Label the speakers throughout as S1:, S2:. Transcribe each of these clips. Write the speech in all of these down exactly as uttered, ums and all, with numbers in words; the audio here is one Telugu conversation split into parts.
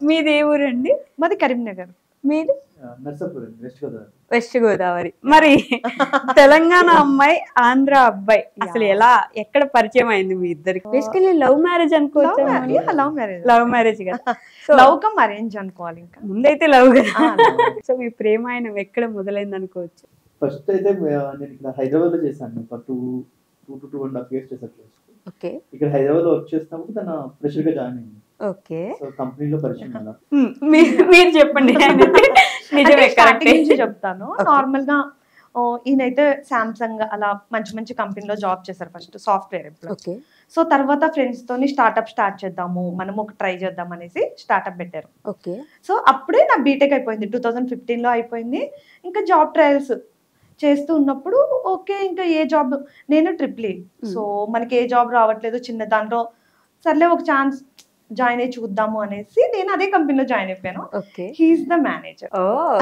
S1: మీది ఏ ఊరండి?
S2: మాది కరీంనగర్.
S1: మీది?
S3: నర్సాపురం, వెస్ట్ గోదావరి.
S1: వెస్ట్ గోదావరి. మరి తెలంగాణ అమ్మాయి, ఆంధ్ర అబ్బాయి అసలు ఎలా ఎక్కడ పరిచయం అయింది మీ ఇద్దరికి? బేసికలీ లవ్ మ్యారేజ్ అనుకోవచ్చు.
S2: లవ్ మ్యారేజ్
S1: లవ్ మ్యారేజ్ కదా. సో
S2: లవ్ కమ్ అరేంజ్ అనుకోవాలి. ఇంకా
S1: ముందైతే లవ్ కదా. సో మీ ప్రేమాయణం ఎక్కడ మొదలైంది అనుకోవచ్చు?
S3: ఫస్ట్ అయితే నేను ఇక్కడ హైదరాబాద్ లో చేశాను. ఒక two two to two and half years చేశాను.
S1: ఓకే.
S3: ఇక్కడ హైదరాబాద్ లో వర్క్ చేసినప్పుడు తన ఫ్రెషర్ గా జాయిన్ అయింది.
S1: ఓకే.
S3: సో కంపెనీలో పరిచయం అలా.
S1: మీరు చెప్పండి. నిజమే, కరెక్ట్
S2: నుంచి చెప్తాను. నార్మల్ గా ఈయనైతే సామ్సంగ్ అలా మంచి మంచి కంపెనీలో జాబ్ చేశారు ఫస్ట్, సాఫ్ట్వేర్ ఎంప్లాయ్. సో తర్వాత ఫ్రెండ్స్ తోని స్టార్ట్అప్ స్టార్ట్ చేద్దాము, మనం ఒక ట్రై చేద్దాం అనేసి స్టార్ట్అప్ పెట్టారు.
S1: ఓకే.
S2: సో అప్పుడే నా బీటెక్ అయిపోయింది, టూ థౌజండ్ ఫిఫ్టీన్ లో అయిపోయింది. ఇంకా జాబ్ ట్రయల్స్ చేస్తూ ఉన్నప్పుడు ఓకే, ఇంకా ఏ జాబ్, నేను ట్రిపుల్ ఈ, సో మనకి ఏ జాబ్ రావట్లేదు చిన్న దాంట్లో, సర్లే ఒక ఛాన్స్ జాయిన్ అయ్యి చూద్దాము అనేసి నేను అదే కంపెనీలో జాయిన్ అయిపోయాను. He's the manager.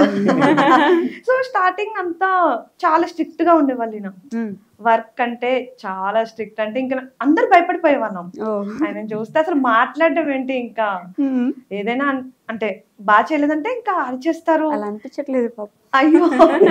S2: So starting అంతా చాలా స్ట్రిక్ట్ గా ఉండేవాళ్ళు. వర్క్ అంటే చాలా స్ట్రిక్ట్, అంటే ఇంకా అందరు భయపడిపోయేవాళ్ళం ఆయన చూస్తే. అసలు మాట్లాడడం ఏంటి, ఇంకా ఏదైనా అంటే బాగా చేయలేదంటే ఇంకా అరిచేస్తారు.
S1: అలా అనిపించట్లేదు పాప.
S2: అయ్యో,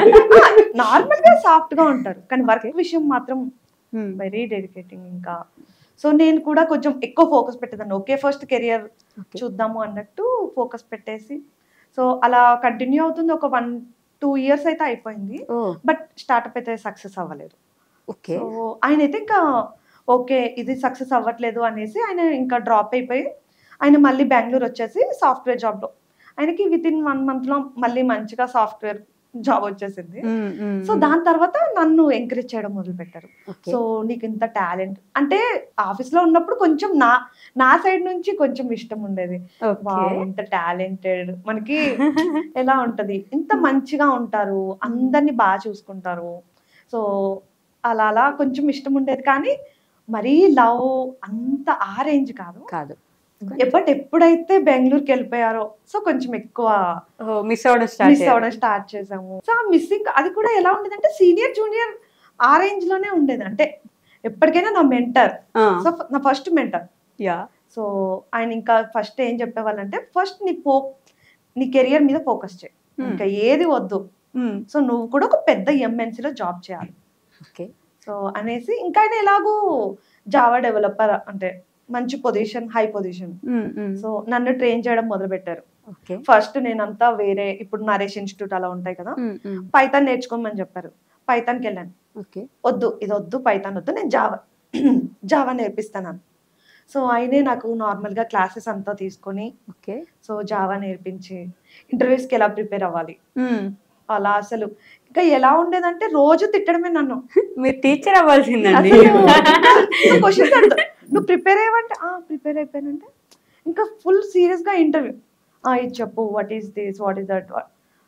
S2: నార్మల్ గా సాఫ్ట్ గా ఉంటారు, కానీ వర్క్ విషయం మాత్రం వెరీ డెడికేటింగ్. ఇంకా సో నేను కూడా కొంచెం ఎక్కువ ఫోకస్ పెట్టేదాన్ని. ఓకే, ఫస్ట్ కెరియర్ చూద్దాము అన్నట్టు ఫోకస్ పెట్టేసి, సో అలా కంటిన్యూ అవుతుంది. ఒక వన్ టూ ఇయర్స్ అయితే అయిపోయింది, బట్ స్టార్ట్అప్ అయితే సక్సెస్ అవ్వలేదు. సో ఆయన అయితే ఇంకా ఓకే ఇది సక్సెస్ అవ్వట్లేదు అనేసి ఆయన ఇంకా డ్రాప్ అయిపోయి ఆయన మళ్ళీ బెంగళూరు వచ్చేసి సాఫ్ట్వేర్ జాబ్ లో, ఆయనకి విత్ ఇన్ వన్ మంత్ లో మళ్ళీ మంచిగా సాఫ్ట్వేర్ జాబ్ వచ్చేసింది. సో దాని తర్వాత నన్ను ఎంకరేజ్ చేయడం మొదలు పెట్టారు. సో నీకు ఇంత టాలెంట్ అంటే, ఆఫీస్ లో ఉన్నప్పుడు కొంచెం నా నా సైడ్ నుంచి కొంచెం ఇష్టం ఉండేది. ఇంత టాలెంటెడ్, మనకి ఎలా ఉంటది, ఇంత మంచిగా ఉంటారు, అందరినీ బాగా చూసుకుంటారు. సో అలా అలా కొంచెం ఇష్టం ఉండేది, కానీ మరీ లవ్ అంత ఆ రేంజ్ కాదు
S1: కాదు
S2: బట్ ఎప్పుడైతే బెంగళూరుకి వెళ్ళిపోయారో సో కొంచెం ఎక్కువ
S1: మిస్ అవడం
S2: మిస్ అవడం స్టార్ట్ చేసాము. సో ఆ మిస్సింగ్ అది కూడా ఎలా ఉండేదంటే, సీనియర్ జూనియర్ ఆ రేంజ్ లోనే ఉండేది. అంటే ఎప్పటికైనా నా మెంటర్, సో నా ఫస్ట్ మెంటర్. సో ఆయన ఇంకా ఫస్ట్ ఏం చెప్పేవాళ్ళంటే, ఫస్ట్ నీ ఫో నీ కెరియర్ మీద ఫోకస్ చేయి, ఇంకా ఏది వద్దు. సో నువ్వు కూడా ఒక పెద్ద ఎంఎన్సీలో జాబ్ చేయాలి. సో అనేసి ఇంకా ఆయన ఎలాగూ జావా డెవలపర్ అంటే మంచి పొజిషన్, హై పొజిషన్. సో నన్ను ట్రైన్ చేయడం మొదలు పెట్టారు. ఫస్ట్ నేనంతా వేరే, ఇప్పుడు నరేష్ ఇన్స్టిట్యూట్ అలా ఉంటాయి కదా, పైథాన్ నేర్చుకోమని చెప్పారు. పైథాన్కి వెళ్ళాను. వద్దు ఇది వద్దు, పైథాన్ వద్దు, నేను జావా జావా నేర్పిస్తాను. సో ఆయనే నాకు నార్మల్ గా క్లాసెస్ అంతా తీసుకొని సో జావా నేర్పించి ఇంటర్వ్యూస్కి ఎలా ప్రిపేర్ అవ్వాలి అలా. అసలు ఇంకా ఎలా ఉండేదంటే రోజు తిట్టడమే నన్ను.
S1: మీరు టీచర్ అవ్వాల్సిందండి.
S2: క్వశ్చన్స్ అడుగుతా, నువ్వు ప్రిపేర్ అయ్యవంటే ప్రిపేర్ అయిపోయానంటే ఇంకా ఫుల్ సీరియస్ గా ఇంటర్వ్యూ. ఇది చెప్పు, what is this, what is that,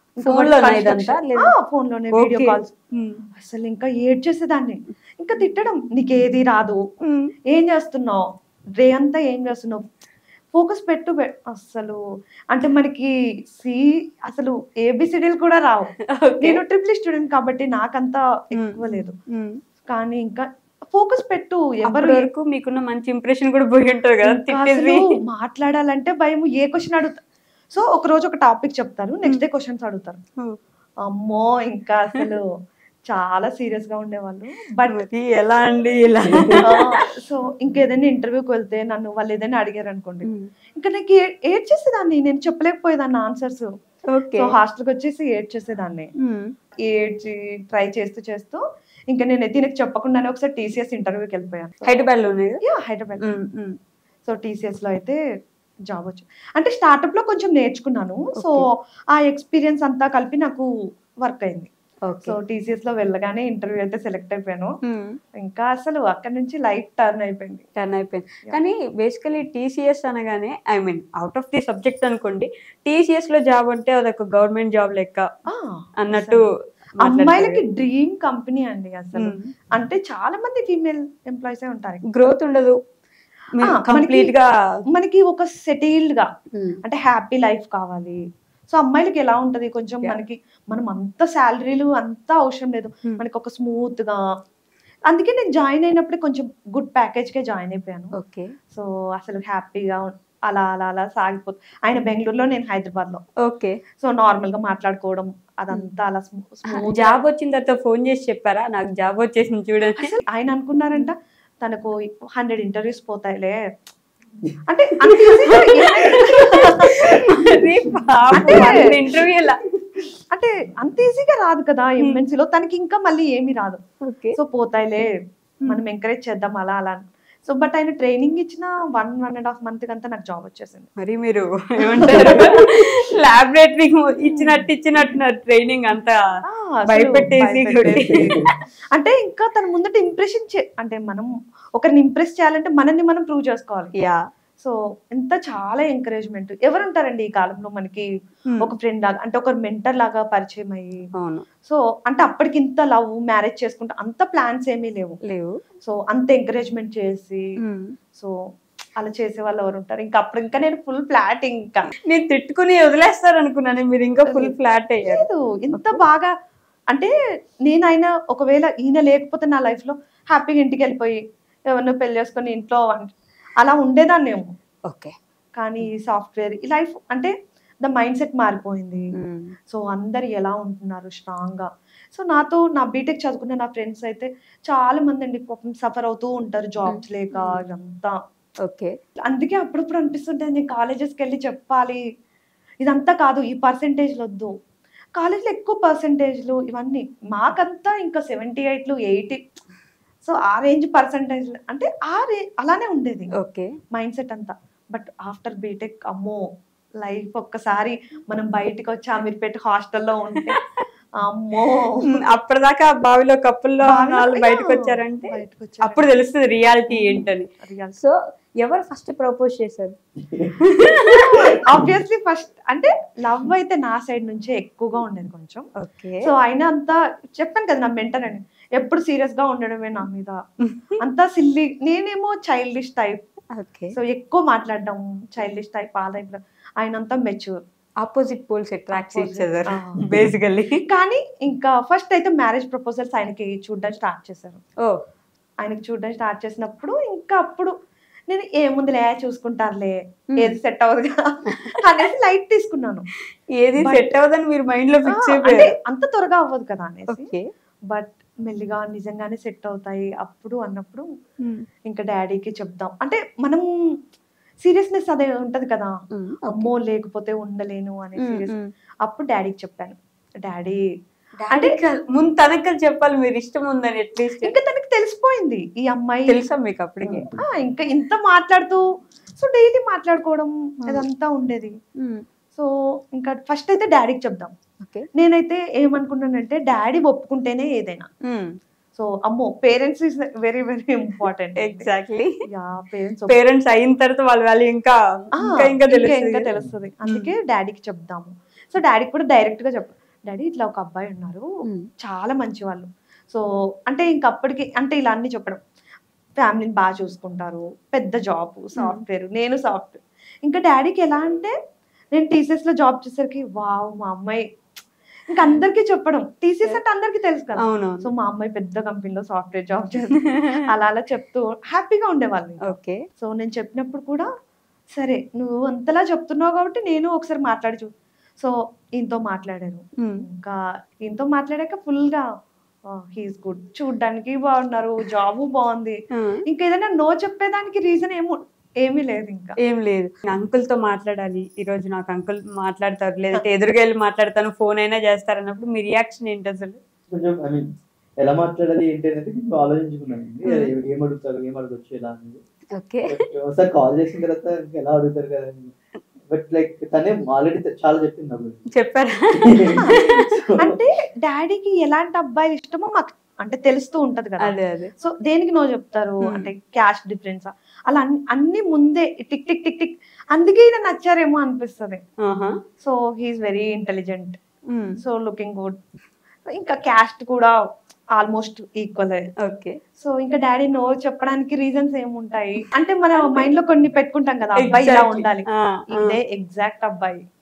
S2: phone లోనే వీడియో కాల్స్. అసలు ఇంకా ఏడ్ చేసేదాన్ని, ఇంకా తిట్టడం, నీకేది రాదు, ఏం చేస్తున్నావు, డే అంతా ఏం చేస్తున్నావు, ఫోకస్ పెట్టు. అసలు అంటే మనకి సి అసలు ఏబిసిడీలు కూడా రావు. నేను ట్రిపుల్ స్టూడెంట్ కాబట్టి నాకంతా ఎక్కువ లేదు, కానీ ఇంకా ఫోకస్ పెట్టు. ఎవరి
S1: వరకు మీకున్న మంచి ఇంప్రెషన్ కూడా పోయి ఉంటారు కదా.
S2: మాట్లాడాలంటే భయం, ఏ క్వశ్చన్ అడుగుతా. సో ఒక రోజు ఒక టాపిక్ చెప్తారు, నెక్స్ట్ డే క్వశ్చన్స్ అడుగుతారు. అమ్మో ఇంకా అసలు చాలా సీరియస్ గా ఉండేవాళ్ళు. బట్
S1: ఎలా అండి ఇలా,
S2: సో ఇంకేదైనా ఇంటర్వ్యూకి వెళ్తే నన్ను వాళ్ళు ఏదైనా అడిగారు అనుకోండి, ఇంకా నాకు ఏడ్ చేసేదాన్ని, నేను చెప్పలేకపోయేదాన్ని ఆన్సర్స్. సో హాస్టల్కి వచ్చేసి ఏడ్ చేసేదాన్ని, ఏడ్చి ట్రై చేస్తూ చేస్తూ ఇంకా నేను దీనికి చెప్పకుండానే ఒకసారి టీసీఎస్ ఇంటర్వ్యూకి వెళ్ళిపోయాను.
S1: హైదరాబాద్ లోనే.
S2: హైదరాబాద్. సో టీసీఎస్ లో అయితే జాబ్ వచ్చి, అంటే స్టార్ట్అప్ లో కొంచెం నేర్చుకున్నాను. సో ఆ ఎక్స్పీరియన్స్ అంతా కలిపి నాకు వర్క్ అయింది. సో టీసీఎస్ లో వెళ్ళగానే ఇంటర్వ్యూ అయితే సెలెక్ట్ అయిపోయాను. ఇంకా అసలు అక్కడ నుంచి లైఫ్ టర్న్ అయిపోయింది
S1: టర్న్ అయిపోయింది కానీ బేసికలీ టీసీఎస్ అనగానే, I mean out of the subject అనుకోండి, టీసీఎస్ లో జాబ్ అంటే అదొక గవర్నమెంట్ జాబ్ లెక్క అన్నట్టు.
S2: అమ్మాయిలకి డ్రీమ్ కంపెనీ అండి అసలు. అంటే చాలా మంది ఫీమేల్ ఎంప్లాయీస్ ఉంటారు,
S1: గ్రోత్ ఉండదు కంప్లీట్ గా,
S2: మనకి ఒక సెటిల్డ్ గా అంటే హ్యాపీ లైఫ్ కావాలి. సో అమ్మాయిలకి ఎలా ఉంటది, కొంచెం మనకి మనం అంత శాలరీలు అంతా అవసరం లేదు, మనకి ఒక స్మూత్ గా. అందుకే నేను జాయిన్ అయినప్పుడే కొంచెం గుడ్ ప్యాకేజ్ కే జాయిన్ అయిపోయాను. సో అసలు హ్యాపీగా అలా అలా అలా సాగిపోతుంది. ఆయన బెంగళూరులో, నేను హైదరాబాద్ లో.
S1: ఓకే.
S2: సో నార్మల్ గా మాట్లాడుకోవడం అదంతా అలా స్మూత్.
S1: జాబ్ వచ్చిన తర్వాత ఫోన్ చేసి చెప్పారా నాకు జాబ్ వచ్చేసింది చూడండి?
S2: అసలు ఆయన అనుకున్నారంట తనకు హండ్రెడ్ ఇంటర్వ్యూస్ పోతాయిలే అంటే
S1: ఇంటర్వ్యూ
S2: అంటే అంత ఈజీగా రాదు కదా ఎంఎన్సీలో, తనకి ఇంకా మళ్ళీ ఏమీ రాదు. సో పోతాయిలే మనం ఎంకరేజ్ చేద్దాం అలా అలా. సో బట్ ఆయన ట్రైనింగ్ ఇచ్చిన one one and half month కంతా నాకు జాబ్ వచ్చేసింది.
S1: మరి మీరు ఏమంటారు లాబొరేటరీ ఇచ్చినట్టు ఇచ్చినట్టున్నారు ట్రైనింగ్ అంతా భయపెట్టేసి.
S2: అంటే ఇంకా తన ముందట ఇంప్రెషన్ అంటే మనం ఒకరిని ఇంప్రెస్ చేయాలంటే మనల్ని మనం ప్రూవ్ చేసుకోవాలి.
S1: యా.
S2: సో ఎంత చాలా ఎంకరేజ్మెంట్. ఎవరు ఉంటారండి ఈ కాలంలో మనకి ఒక ఫ్రెండ్ లాగా, అంటే ఒక మెంటర్ లాగా పరిచయం అయ్యి. సో అంటే అప్పటికి ఇంత లవ్ మ్యారేజ్ చేసుకుంటే అంత ప్లాన్స్ ఏమీ లేవు
S1: లేవు
S2: సో అంత ఎంకరేజ్మెంట్ చేసి సో అలా చేసే వాళ్ళు ఎవరు ఉంటారు. ఇంకా అప్పుడు ఇంకా నేను ఫుల్ ఫ్లాట్. ఇంకా
S1: నేను తిట్టుకుని వదిలేస్తారు అనుకున్నాను, మీరు ఇంకా ఫుల్ ఫ్లాట్ అయ్యారు.
S2: ఇంత బాగా అంటే నేను ఆయన ఒకవేళ ఈయన లేకపోతే నా లైఫ్ లో హ్యాపీగా ఇంటికి వెళ్ళిపోయి ఎవరినో పెళ్లి చేసుకొని ఇంట్లో అలా ఉండేదాన్నేమో.
S1: ఓకే.
S2: కానీ సాఫ్ట్వేర్ ఈ లైఫ్ అంటే ద మైండ్ సెట్ మారిపోయింది. సో అందరు ఎలా ఉంటున్నారు స్ట్రాంగ్ గా. సో నాతో నా బీటెక్ చదువుకున్న నా ఫ్రెండ్స్ అయితే చాలా మంది అండి పాపం సఫర్ అవుతూ ఉంటారు జాబ్స్ లేక ఇదంతా.
S1: ఓకే.
S2: అందుకే అప్పుడప్పుడు అనిపిస్తుంటుంది నేను కాలేజెస్కి వెళ్ళి చెప్పాలి ఇదంతా కాదు, ఈ పర్సెంటేజ్లు వద్దు. కాలేజ్లో ఎక్కువ పర్సెంటేజ్లు ఇవన్నీ మాకంతా ఇంకా సెవెంటీ ఎయిట్లు ఎయిటీ సో ఆ రేంజ్ పర్సెంటేజ్ అంటే ఆ రే అలానే ఉండేది
S1: ఓకే
S2: మైండ్ సెట్ అంతా. బట్ ఆఫ్టర్ బీటెక్ అమ్మో లైఫ్ ఒక్కసారి మనం బయటకు వచ్చి అమీర్పేట హాస్టల్లో ఉంటే అమ్మో
S1: అప్పటిదాకా బావిలో కప్పుల్లో వాళ్ళు బయటకు వచ్చారంటే అప్పుడు తెలుస్తుంది రియాలిటీ ఏంటని. సో ఎవరు ఫస్ట్ ప్రపోజ్ చేశారు?
S2: ఆబ్వియస్లీ ఫస్ట్ అంటే లవ్ అయితే నా సైడ్ నుంచే ఎక్కువగా ఉండేది కొంచెం.
S1: ఓకే.
S2: సో ఆయన అంతా చెప్పాను కదా నా మెంటర్ అని ఎప్పుడు సీరియస్ గా ఉండడమే నా మీద అంతా సిల్లీ. నేనేమో చైల్డిష్ టైప్. సో ఎక్కువ మాట్లాడడం చైల్డిష్ టైప్. ఆ టైప్ లో ఆయన అంతా మెచ్యూర్.
S1: ఆపోజిట్ పోల్స్ అట్రాక్ట్ చేశారు బేసికల్లీ.
S2: కానీ ఇంకా ఫస్ట్ అయితే మ్యారేజ్ ప్రపోజల్స్ ఆయనకి చూడడం స్టార్ట్ చేశారు.
S1: ఓ
S2: ఆయనకి చూడడం స్టార్ట్ చేసినప్పుడు ఇంకా అప్పుడు నేను ఏముందిలే చూసుకుంటారులే ఏది సెట్ అవ్వదుగా అనేసి లైట్ తీసుకున్నాను.
S1: ఏది సెట్ అవ్వదని మీరు మైండ్ లో ఫిక్స్ అయిపోయారు.
S2: అంత త్వరగా అవ్వదు కదా అనేసి. బట్ మెల్లిగా నిజంగానే సెట్ అవుతాయి అప్పుడు అన్నప్పుడు ఇంకా డాడీకి చెప్దాం అంటే మనం సీరియస్నెస్ అదే ఉంటది కదా, అమ్మో లేకపోతే ఉండలేను అనే సీరియస్. అప్పుడు డాడీకి చెప్పాను. డాడీ
S1: అంటే ముందు తనకి చెప్పాలి మీరు ఇష్టం ఉందని అట్లీస్ట్.
S2: ఇంకా తనకి తెలిసిపోయింది ఈ అమ్మాయి.
S1: తెలుసా మీకు అప్పటికే?
S2: ఇంకా ఇంత మాట్లాడుతూ సో డైలీ మాట్లాడుకోవడం ఇదంతా ఉండేది. సో ఇంకా ఫస్ట్ అయితే డాడీకి చెప్దాం. నేనైతే ఏమనుకున్నానంటే డాడీ ఒప్పుకుంటేనే ఏదైనా. సో అమ్మో parents is very very important.
S1: Exactly.
S2: Yeah parents
S1: parents అయిన తర్వాత వాళ్ళ వాల్యూ ఇంకా ఇంకా ఇంకా
S2: తెలుస్తుంది. అందుకే డాడీకి చెప్దాము. సో డాడీకి కూడా డైరెక్ట్ గా చెప్పు, డాడీ ఇట్లా ఒక అబ్బాయి ఉన్నారు చాలా మంచి వాళ్ళు. సో అంటే ఇంకప్పటికి అంటే ఇలా అన్ని చెప్పడం ఫ్యామిలీని బాగా చూసుకుంటారు, పెద్ద జాబ్ సాఫ్ట్వేర్, నేను సాఫ్ట్వేర్. ఇంకా డాడీకి ఎలా అంటే నేను టీసీఎస్ లో జాబ్ చేసరికి వావ్ మా అమ్మాయి ఇంకా అందరికి చెప్పడం. టీసీఎస్ అంటే అందరికి తెలుసు కదా. సో మా అమ్మాయి పెద్ద కంపెనీలో సాఫ్ట్వేర్ జాబ్ చేస్తుంది అలా అలా చెప్తూ హ్యాపీగా ఉండేవాళ్ళు.
S1: ఓకే. సో
S2: నేను చెప్పినప్పుడు కూడా సరే నువ్వు అంతలా చెప్తున్నావు కాబట్టి నేను ఒకసారి మాట్లాడి చూ. సో ఈయనతో మాట్లాడారు. ఇంకా ఈయనతో మాట్లాడాక ఫుల్ గా హీస్ గుడ్, చూడ్డానికి బాగున్నారు, జాబ్ బాగుంది. ఇంకా ఏదైనా నో చెప్పేదానికి రీజన్ ఏమో ఏమీ లేదు. ఇంకా
S1: ఏం లేదు. అంకుల్ తో మాట్లాడాలి ఈ రోజు, నాకు అంకుల్ మాట్లాడతారు లేదంటే ఎదురుగా వెళ్ళి మాట్లాడతాను ఫోన్ అయినా చేస్తారు అన్నప్పుడు మీ రియాక్షన్ ఏంటి అసలు?
S3: కొంచెం ఐ మీన్ ఎలా మాట్లాడాలి ఏంటి అనేది ఆలోచించుకున్నాను. ఏం అడుగుతారు ఏం అడగొచ్చు ఎలా అనేది.
S1: ఓకే.
S3: ఒకసారి కాల్ చేసిన తర్వాత ఎలా అడుగుతారు కదా. బట్ లైక్ తనే ఆల్రెడీ చాలా చెప్పింది అప్పుడు.
S1: చెప్పారా?
S2: అంటే డాడీకి ఎలాంటి అబ్బాయి ఇష్టమో మాకు అంటే తెలుస్తూ ఉంటది కదా. సో దేనికి నో చెప్తారు అంటే క్యాస్ట్ డిఫరెన్స్ అలా అన్ని ముందే టిక్ టిక్ టిక్ టిక్. అందుకే ఈయన నచ్చారేమో అనిపిస్తుంది. So he's very intelligent, so looking good. ఇంకా క్యాస్ట్ కూడా ఆల్మోస్ట్ ఈక్వల్.
S1: ఓకే.
S2: సో ఇంకా డాడీ నో చెప్పడానికి రీజన్స్ ఏముంటాయి అంటే మన మైండ్ లో కొన్ని పెట్టుకుంటాం కదా, అబ్బాయి ఇలా ఉండాలి, ఇదే ఎగ్జాక్ట్ అబ్బాయి.